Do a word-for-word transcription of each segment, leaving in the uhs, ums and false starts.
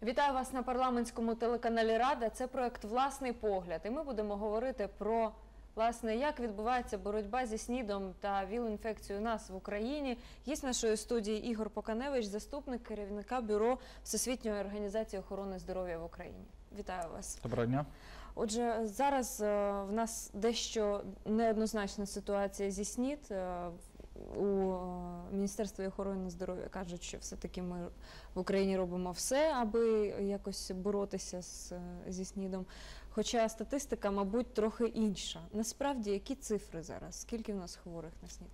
Вітаю вас на парламентському телеканалі Рада. Це проект «Власний погляд». І ми будемо говорити про, власне, як відбувається боротьба зі СНІДом та ВІЛ-інфекцією у нас в Україні. Гість нашої студії Ігор Поканевич, заступник керівника Бюро Всесвітньої організації охорони здоров'я в Україні. Вітаю вас. Доброго дня. Отже, зараз в нас дещо неоднозначна ситуація зі СНІД. У Міністерстві охорони здоров'я кажуть, що все-таки ми в Україні робимо все, аби якось боротися з, зі СНІДом. Хоча статистика, мабуть, трохи інша. Насправді, які цифри зараз? Скільки в нас хворих на СНІД?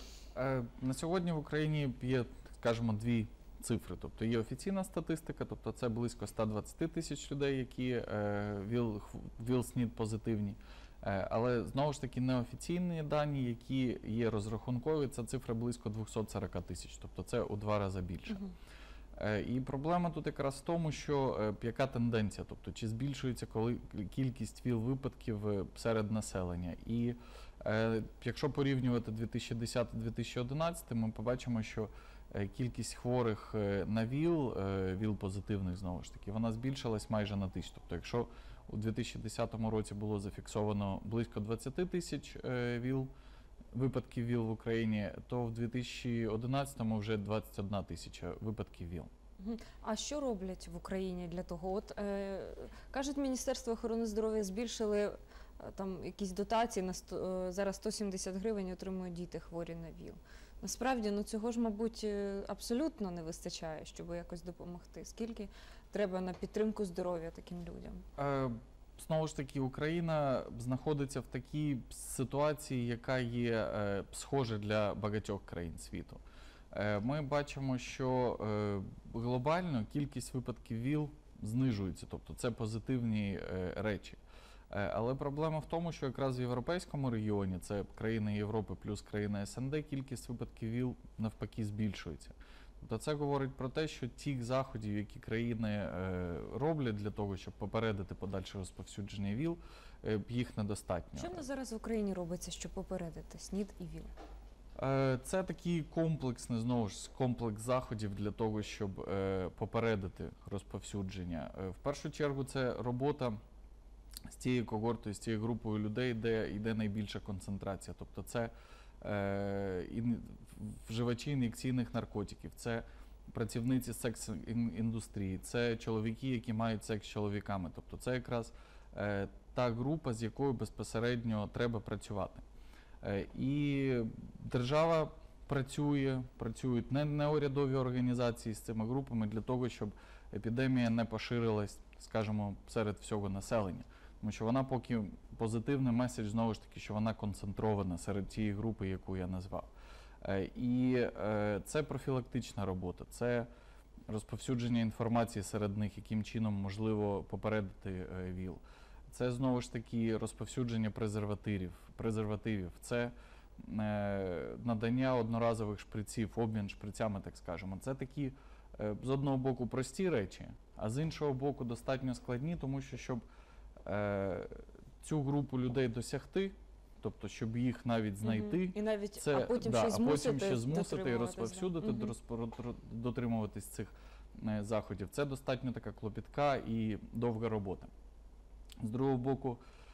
Е, на сьогодні в Україні є, скажімо, дві цифри. Тобто є офіційна статистика, тобто це близько ста двадцяти тисяч людей, які е, ВІЛ, ВІЛ-СНІД позитивні. Але, знову ж таки, неофіційні дані, які є розрахункові, це цифра близько двохсот сорока тисяч, тобто це у два рази більше. Uh-huh. І проблема тут якраз в тому, що яка тенденція, тобто чи збільшується коли, кількість ВІЛ-випадків серед населення. І е, якщо порівнювати дві тисячі десятий - дві тисячі одинадцятий, ми побачимо, що кількість хворих на ВІЛ, ВІЛ-позитивних, знову ж таки, вона збільшилась майже на тисячу. Тобто, якщо у дві тисячі десятому році було зафіксовано близько двадцяти тисяч ВІЛ, випадків ВІЛ в Україні, то в дві тисячі одинадцятому вже двадцять одна тисяча випадків ВІЛ. А що роблять в Україні для того? От, е, кажуть, Міністерство охорони здоров'я збільшили е, там якісь дотації, на сто, е, зараз сто сімдесят гривень отримують діти хворі на ВІЛ. Насправді, ну цього ж, мабуть, абсолютно не вистачає, щоб якось допомогти. Скільки треба на підтримку здоров'я таким людям? Е, знову ж таки, Україна знаходиться в такій ситуації, яка є е, схожа для багатьох країн світу. Е, ми бачимо, що е, глобально кількість випадків ВІЛ знижується, тобто це позитивні е, речі. Але проблема в тому, що якраз в європейському регіоні, це країни Європи плюс країни СНД, кількість випадків ВІЛ навпаки збільшується. Тобто це говорить про те, що тих заходів, які країни е, роблять для того, щоб попередити подальше розповсюдження ВІЛ, е, їх недостатньо. Що в нас зараз в Україні робиться, щоб попередити СНІД і ВІЛ? Е, це такий комплексний, знову ж, комплекс заходів для того, щоб е, попередити розповсюдження. Е, в першу чергу це робота з цією когортою, з цією групою людей, де йде найбільша концентрація. Тобто це е, ін, вживачі ін'єкційних наркотиків, це працівниці секс-індустрії, це чоловіки, які мають секс з чоловіками. Тобто це якраз е, та група, з якою безпосередньо треба працювати. Е, і держава працює, працюють не, неурядові організації з цими групами для того, щоб епідемія не поширилась, скажімо, серед всього населення. Тому що вона поки позитивний меседж, знову ж таки, що вона концентрована серед тієї групи, яку я назвав. І це профілактична робота, це розповсюдження інформації серед них, яким чином можливо попередити ВІЛ. Це, знову ж таки, розповсюдження презервативів, презервативів. Це надання одноразових шприців, обмін шприцями, так скажемо. Це такі, з одного боку, прості речі, а з іншого боку, достатньо складні, тому що, щоб е, цю групу людей досягти, тобто, щоб їх навіть знайти, угу. І навіть, це, а потім да, ще змусити, а потім ще змусити і розповсюдити, угу. дотримуватись цих е, заходів. Це достатньо така клопітка і довга робота. З другого боку,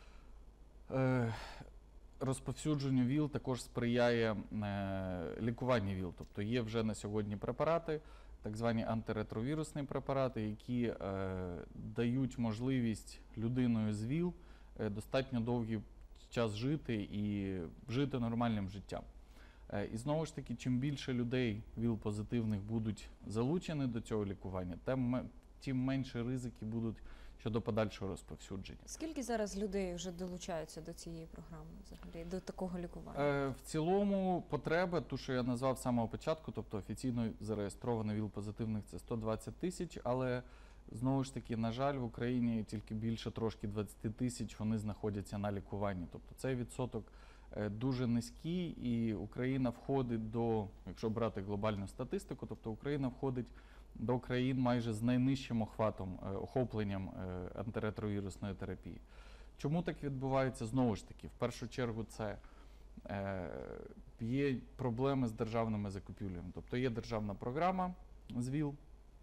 е, розповсюдженню ВІЛ також сприяє е, лікуванню ВІЛ. Тобто є вже на сьогодні препарати, так звані антиретровірусні препарати, які е, дають можливість людиною з ВІЛ е, достатньо довгий час жити і жити нормальним життям. Е, і знову ж таки, чим більше людей ВІЛ-позитивних будуть залучені до цього лікування, тим, тим менше ризики будуть щодо подальшого розповсюдження. Скільки зараз людей вже долучаються до цієї програми, взагалі, до такого лікування? Е, в цілому потреба, ту, що я назвав з самого початку, тобто офіційно зареєстровано ВІЛ-позитивних, це сто двадцять тисяч, але знову ж таки, на жаль, в Україні тільки більше трошки двадцять тисяч вони знаходяться на лікуванні. Тобто цей відсоток е, дуже низький, і Україна входить до, якщо брати глобальну статистику, тобто Україна входить до країн майже з найнижчим охватом, охопленням антиретровірусної терапії. Чому так відбувається? Знову ж таки, в першу чергу це е, є проблеми з державними закупівлями. Тобто є державна програма з ВІЛ,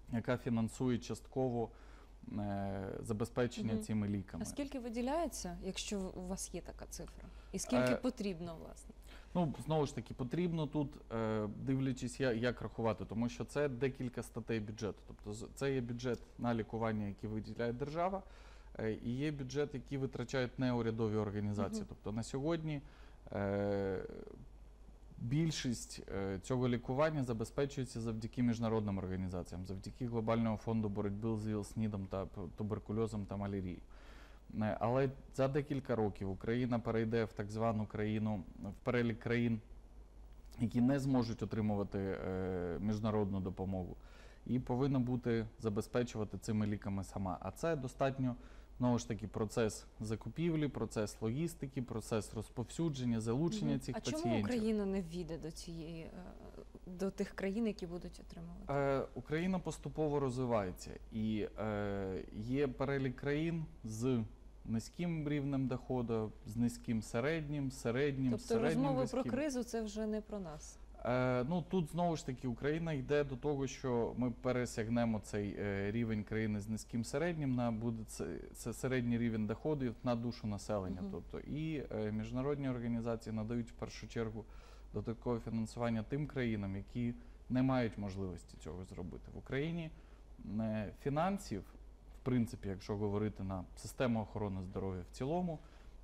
яка фінансує частково е, забезпечення Мгм. цими ліками. А скільки виділяється, якщо у вас є така цифра? І скільки Е, потрібно, власне? Ну, знову ж таки, потрібно тут, е, дивлячись, я- як рахувати, тому що це декілька статей бюджету. Тобто з- це є бюджет на лікування, який виділяє держава, е, і є бюджет, який витрачають неурядові організації. Мгм. Тобто на сьогодні е, більшість е, цього лікування забезпечується завдяки міжнародним організаціям, завдяки Глобальному фонду боротьби з ВІЛ-СНІДом та п- туберкульозом та малярією. Е, Але за декілька років Україна перейде в так звану країну, в перелік країн, які не зможуть отримувати е, міжнародну допомогу, і повинна бути забезпечувати цими ліками сама. А це достатньо, знову ж таки, процес закупівлі, процес логістики, процес розповсюдження, залучення Мгм. цих А пацієнтів. чому Україна не ввійде до цієї е, до тих країн, які будуть отримувати? Е, Україна поступово розвивається, і е, є перелік країн з низьким рівнем доходу, з низьким середнім, середнім, Тобто середнім розмови низьким. про кризу це вже не про нас. Е, ну тут знову ж таки Україна йде до того, що ми пересягнемо цей е, рівень країни з низьким середнім, на буде це, це середній рівень доходів на душу населення. Мгм. Тобто і е, міжнародні організації надають в першу чергу додаткове фінансування тим країнам, які не мають можливості цього зробити. В Україні е, фінансів, в принципі, якщо говорити на систему охорони здоров'я в цілому,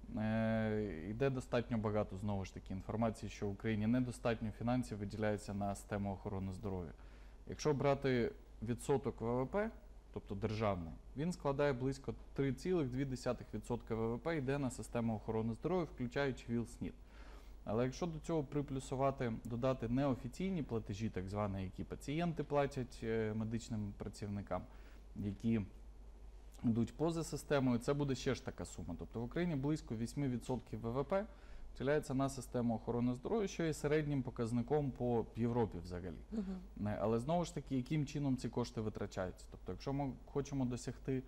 Е, йде достатньо багато, знову ж таки, інформації, що в Україні недостатньо фінансів виділяється на систему охорони здоров'я. Якщо брати відсоток ВВП, тобто державний, він складає близько три цілих дві десятих відсотка ВВП йде на систему охорони здоров'я, включаючи ВІЛ-СНІД. Але якщо до цього приплюсувати, додати неофіційні платежі, так звані, які пацієнти платять е, медичним працівникам, які йдуть поза системою, це буде ще ж така сума. Тобто в Україні близько вісім відсотків ВВП втіляється на систему охорони здоров'я, що є середнім показником по Європі взагалі. Мгм. Не, Але знову ж таки, яким чином ці кошти витрачаються? Тобто, якщо ми хочемо досягти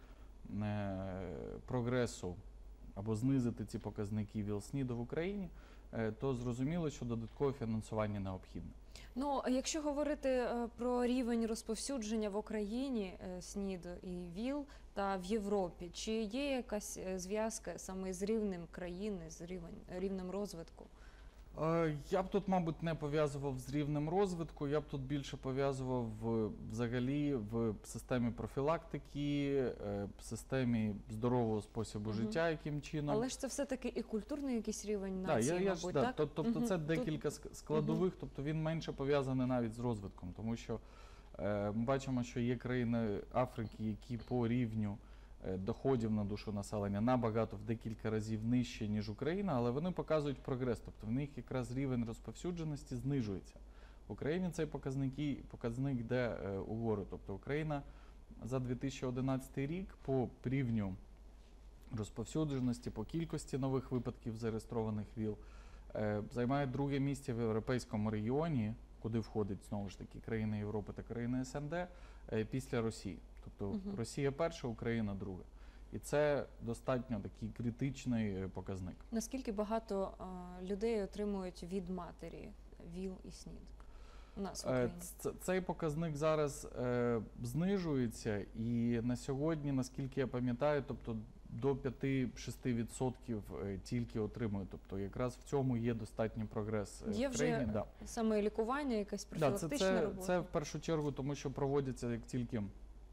е, прогресу або знизити ці показники ВІЛ-СНІДу в Україні, е, то зрозуміло, що додаткове фінансування необхідне. Ну, а якщо говорити е, про рівень розповсюдження в Україні е, СНІДу і ВІЛ та в Європі, чи є якась е, зв'язка саме з рівнем країни, з рівень, рівнем розвитку? Е, Я б тут, мабуть, не пов'язував з рівнем розвитку, я б тут більше пов'язував в, взагалі в системі профілактики, е, в системі здорового способу Мгм. життя, яким чином. Але ж це все-таки і культурний якийсь рівень Да, нації, я, я ж, мабуть, да, так? то- Тобто Мгм. це Тут- декілька ск- складових, тобто він менше пов'язаний навіть з розвитком, тому що е, ми бачимо, що є країни Африки, які по рівню е, доходів на душу населення набагато в декілька разів нижче, ніж Україна, але вони показують прогрес, тобто в них якраз рівень розповсюдженості знижується. В Україні цей показники, показник йде е, угору, тобто Україна за дві тисячі одинадцятий рік по рівню розповсюдженості, по кількості нових випадків зареєстрованих ВІЛ, е, займає друге місце в європейському регіоні, куди входить знову ж таки країни Європи та країни СНД, е, після Росії. Тобто Мгм. Росія перша, Україна друга. І це достатньо такий критичний е, показник. Наскільки багато е, людей отримують від матері ВІЛ і СНІД у нас в Е, Україні? ц- Цей показник зараз е, знижується, і на сьогодні, наскільки я пам'ятаю, тобто до п'ять-шість відсотків е, тільки отримують. Тобто якраз в цьому є достатній прогрес е, Є в вже країні. Да. саме лікування, якась Да, це, профілактична це, робота? це в першу чергу, тому що проводиться, як тільки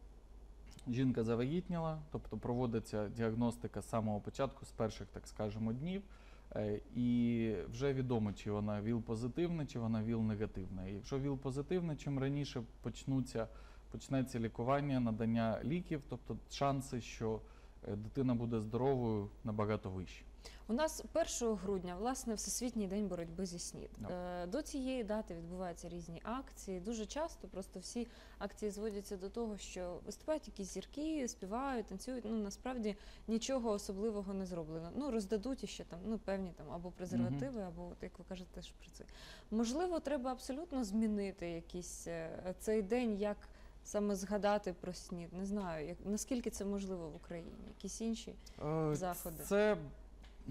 жінка завагітніла, тобто проводиться діагностика з самого початку, з перших, так скажемо, днів, е, і вже відомо, чи вона ВІЛ-позитивна, чи вона ВІЛ-негативна. І якщо ВІЛ-позитивна, чим раніше почнуться, почнеться лікування, надання ліків, тобто шанси, що е, дитина буде здоровою, набагато вищі. У нас першого грудня, власне, Всесвітній день боротьби зі СНІД. Да. Е, До цієї дати відбуваються різні акції. Дуже часто просто всі акції зводяться до того, що виступають якісь зірки, співають, танцюють. Ну, насправді нічого особливого не зроблено. Ну, роздадуть іще там, ну, певні там або презервативи, або, от, як ви кажете, шприци. Можливо, треба абсолютно змінити якийсь е, цей день, як саме згадати про СНІД. Не знаю, як, наскільки це можливо в Україні. Якісь інші Е, заходи. Це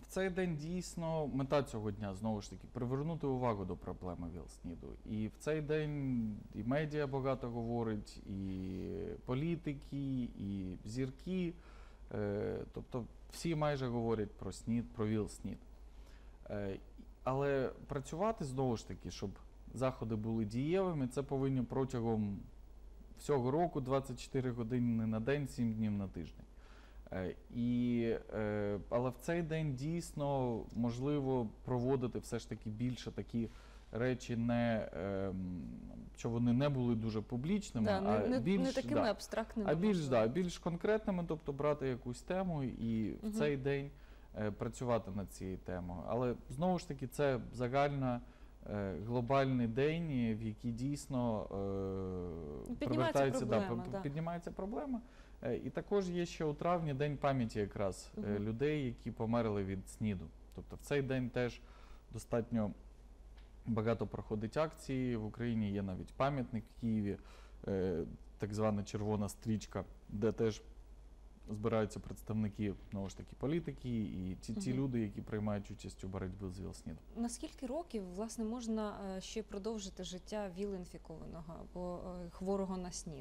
В цей день дійсно мета цього дня знову ж таки привернути увагу до проблеми ВІЛ-СНІДу. І в цей день і медіа багато говорить, і політики, і зірки. Е, тобто всі майже говорять про СНІД, про ВІЛ-СНІД. Е, але працювати знову ж таки, щоб заходи були дієвими, це повинні протягом всього року, двадцять чотири години на день, сім днів на тиждень. Е, і, е, але в цей день дійсно можливо проводити все ж таки більше такі речі, не, е, що вони не були дуже публічними, Да, не, а не, більш, не такими да, абстрактними. а більш, можливо. да, більш конкретними, тобто брати якусь тему і Мгм. в цей день е, працювати над цією темою. Але знову ж таки це загальна е, глобальний день, в який дійсно е, Ну, піднімається привертається, проблема, да, да. піднімається проблема. Е, І також є ще у травні День пам'яті якраз е, Мгм. людей, які померли від СНІДу. Тобто в цей день теж достатньо багато проходить акції. В Україні є навіть пам'ятник в Києві, е, так звана червона стрічка, де теж збираються представники, знову ж таки, політики і ті, ті Мгм. люди, які приймають участь у боротьбі з ВІЛ-СНІДом. На скільки років, власне, можна е, ще продовжити життя ВІЛ-інфікованого або е, хворого на СНІД?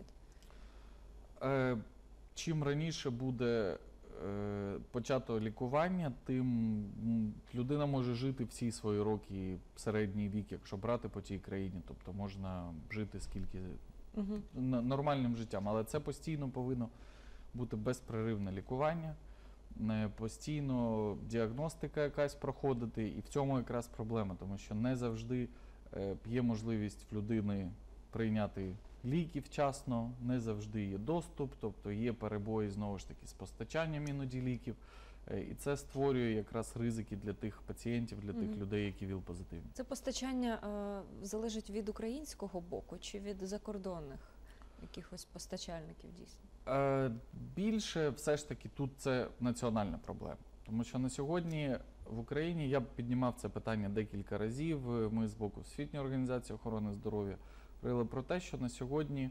Е, Чим раніше буде е, почато лікування, тим м, людина може жити всі свої роки, середній вік, якщо брати по тій країні. Тобто можна жити скільки Угу. н- нормальним життям. Але це постійно повинно бути безперервне лікування, не постійно діагностика якась проходити. І в цьому якраз проблема, тому що не завжди е, є можливість в людини прийняти ліки вчасно, не завжди є доступ, тобто є перебої знову ж таки з постачанням іноді ліків. Е, І це створює якраз ризики для тих пацієнтів, для тих Мгм. людей, які ВІЛ-позитивні. Це постачання е, залежить від українського боку чи від закордонних якихось постачальників дійсно? Е, Більше все ж таки тут це національна проблема. Тому що на сьогодні в Україні я б піднімав це питання декілька разів. Ми з боку Всесвітньої організації охорони здоров'я говорили про те, що на сьогодні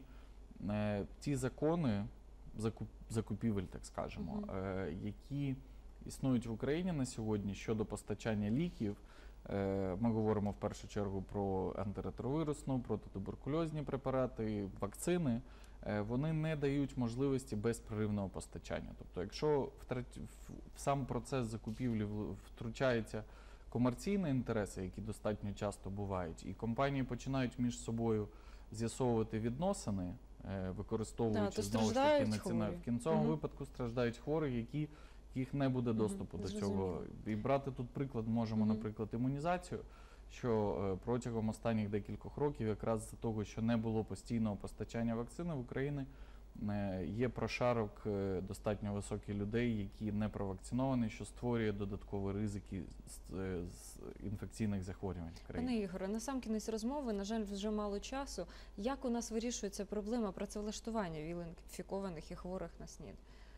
е, ті закони закуп, закупівель, так скажемо, Мгм. е, які існують в Україні на сьогодні щодо постачання ліків. Е, Ми говоримо в першу чергу про антиретровірусну, протитуберкульозні препарати, вакцини. Е, Вони не дають можливості безперервного постачання. Тобто, якщо втрат- в в сам процес закупівлі в- втручаються комерційні інтереси, які достатньо часто бувають, і компанії починають між собою з'ясовувати відносини, е, використовуючи то знову ж таки страждають на ціна. хворі. В кінцевому Мгм. випадку страждають хворі, які їх не буде Мгм, доступу до цього. зрозуміло. І брати тут приклад можемо, Мгм. наприклад, імунізацію, що е, протягом останніх декількох років, якраз з-за того, що не було постійного постачання вакцини в Україні, е, є прошарок е, достатньо високий людей, які не провакциновані, що створює додаткові ризики з, е, з інфекційних захворювань в країні. Пане Ігоре, на сам кінець розмови, на жаль, вже мало часу. Як у нас вирішується проблема працевлаштування ВІЛ-інфікованих і хворих на СНІД?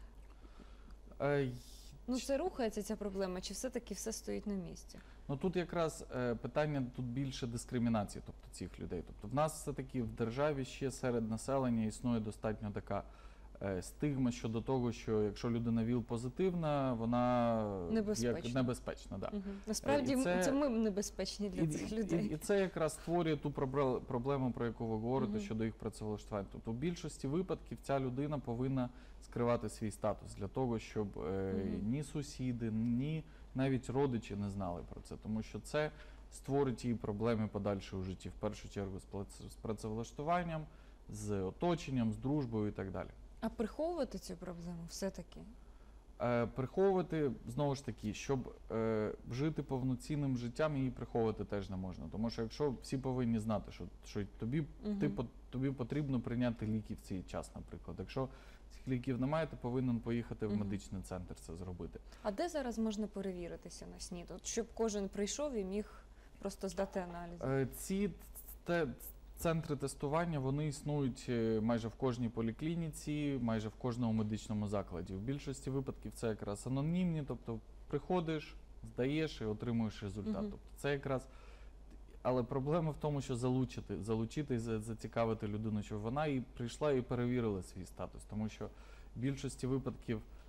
Е, й- Ну, це рухається ця проблема, чи все-таки все стоїть на місці? Ну тут якраз е, питання тут більше дискримінації, тобто цих людей. Тобто в нас все-таки в державі ще серед населення існує достатньо така е, стигма щодо того, що якщо людина ВІЛ-позитивна, вона як Небезпечна. небезпечна. Да. Угу. Насправді, і це- це ми небезпечні для І, цих і, людей. і це якраз створює ту пробра- проблему, про яку ви говорите, Мгм. щодо їх працевлаштування. Тобто в більшості випадків ця людина повинна скривати свій статус для того, щоб е, Мгм. ні сусіди, ні навіть родичі не знали про це, тому що це створить їй проблеми подальші у житті, в першу чергу з плац- з працевлаштуванням, з оточенням, з дружбою і так далі. А приховувати цю проблему все-таки? Е, приховувати, знову ж таки, щоб е, жити повноцінним життям, її приховувати теж не можна. Тому що якщо всі повинні знати, що, що тобі, Мгм. ти, по- тобі потрібно прийняти ліки в цей час, наприклад. Якщо цих ліків немає, ти повинен поїхати в Мгм. медичний центр це зробити. А де зараз можна перевіритися на СНІД? От щоб кожен прийшов і міг просто здати аналізи? Е, Ці те, центри тестування вони існують е, майже в кожній поліклініці, майже в кожному медичному закладі. В більшості випадків це якраз анонімні, тобто приходиш, здаєш і отримуєш результат. Мгм. Тобто це якраз. Але проблема в тому, що залучити, залучити і за- зацікавити людину, щоб вона і прийшла і перевірила свій статус. Тому що в більшості випадків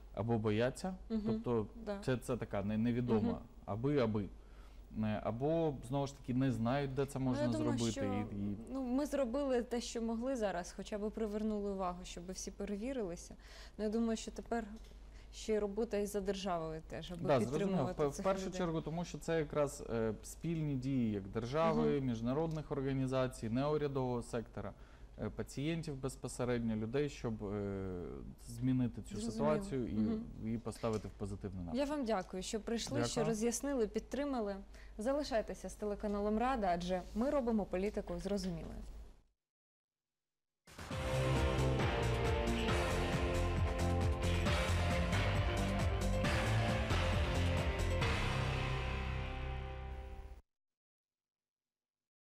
або бояться, Мгм. тобто Да. це, це така не- невідома, Мгм. аби-аби. Е, Або, знову ж таки, не знають, де це можна Ну, я думаю, зробити. що І, і... ну, ми зробили те, що могли зараз, хоча б привернули увагу, щоб всі перевірилися. Ну, я думаю, що тепер ще й робота і за державою теж, аби Да, зрозуміло. підтримувати В, в цих першу людей. чергу, тому що це якраз е, спільні дії як держави, міжнародних організацій, неурядового сектора, е, пацієнтів безпосередньо, людей, щоб е, змінити цю Зрозуміло. ситуацію і, Мгм. і поставити в позитивний напрямок. Я вам дякую, що прийшли, що Дякую. роз'яснили, підтримали. Залишайтеся з телеканалом Рада, адже ми робимо політику зрозумілою.